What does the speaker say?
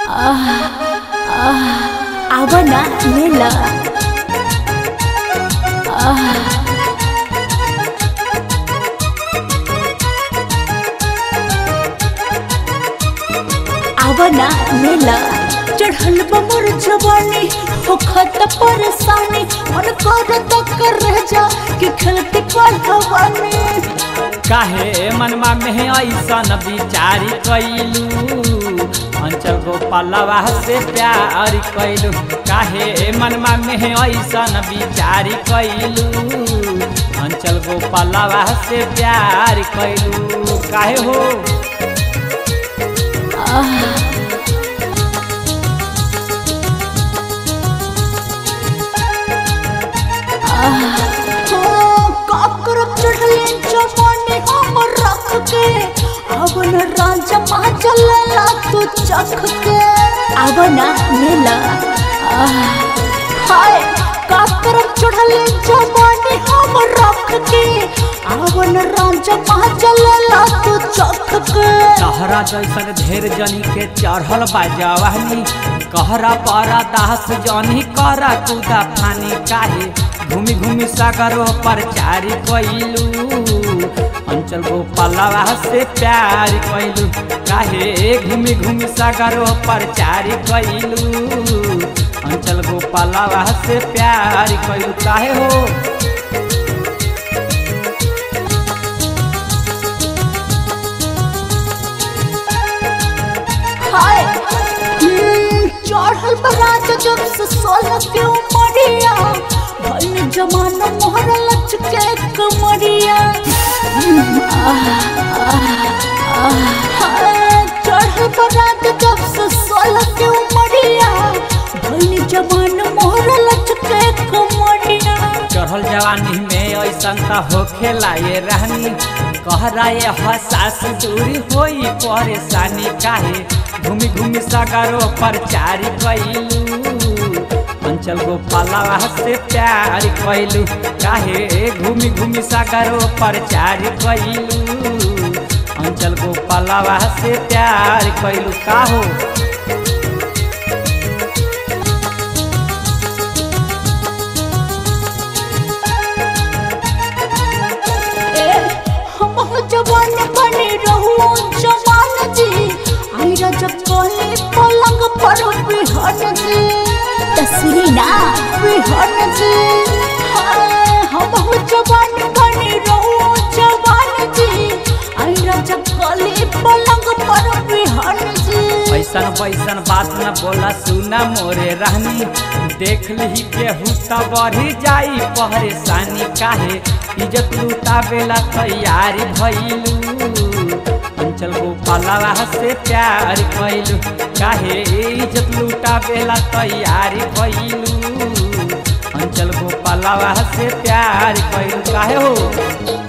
आवना लेला आवना लेला चढ़ल बमर जवानी होखत परेशानी मन करत कर जा कि खेलती पढ़वानी काहे मनमा में ऐसन विचारी कैलू अंचल गोपालवा से प्यार कैलू काहे मनमा में ऐसन विचारी कैलू अंचल गोपालवा से प्यार कैलू काहे हो आवना राजा चलला तू चख के आवना लेला हाय काकर चढ़ले जवानी हम रख के आवना राजा चलला तू चख के तहरा जैसन ढेर जनी के चढ़ल बा जवानी कहरा पारा दास जनी करा कूदा फानी काहे घूमी घूमी सागरों पर चारी कैलू अंचल गोपालवा से प्यार कैलू काहे घूमी घूमी सागरों पर चारी कैलू अंचल गोपालवा से प्यार कैलू काहे हो हाय चढ़ल बरात जब से 16 के उमरिया भल जमाना मोहर लचके कमरिया चढ़ल बरात जब से 16 के उमरिया भल जमाना मोहर लचके कमरिया चढ़ल जवानी में ऐसा होखेला ये रहनी कहरा ये हसास दूरी होई परेशानी काहे घूमी घूमी सागरों पर चारी कैलू अंचल गोपालवा से प्यार कैलू काहे घूमी घूमी सागरों पर चारी कैलू अंचल गोपालवा से प्यार कैलू काहो जवान बने रहूं जवान जी आई राजा कोले पलंग पर बिहन जी तस्री ना बिहन जी हम जवान बने रहूं जवान जी आई राजा कोले पलंग पर बिहन जी ऐसन वैसन बात न बोला सुना मोरे रहनी देख ली केहू त बढ़ी जाई परेशानी काहे इज्जत लूटा बेला तैयारी भइलू अंचल गोपालवा से प्यार कैलू काहे इज्जत लूटा बेला तैयारी भइलू अंचल गोपालवा से प्यार कैलू काहे हो